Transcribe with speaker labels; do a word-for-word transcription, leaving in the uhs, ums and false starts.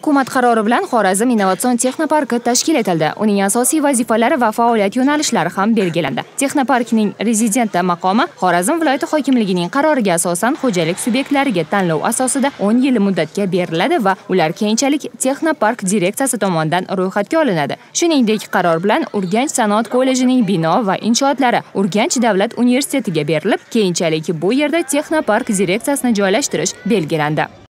Speaker 1: Hukumat qarori bilan Xorazm innovatsion texnoparki tashkil etildi. Uning asosiy vazifalari va faoliyat yo'nalishlari ham belgilandi. Texnoparkning rezidenti maqomi Xorazm viloyati hokimligining qaroriga asosan xo'jalik subyektlariga tanlov asosida o'n yil muddatga beriladi va ular keyinchalik Texnopark direksiyasi tomonidan ro'yxatga olinadi. Shuningdek, qaror bilan Urganch sanoat kollejining bino va inshootlari Urganch davlat universitetiga berilib, keyinchalik bu yerda Texnopark direksiyasini joylashtirish belgilandi.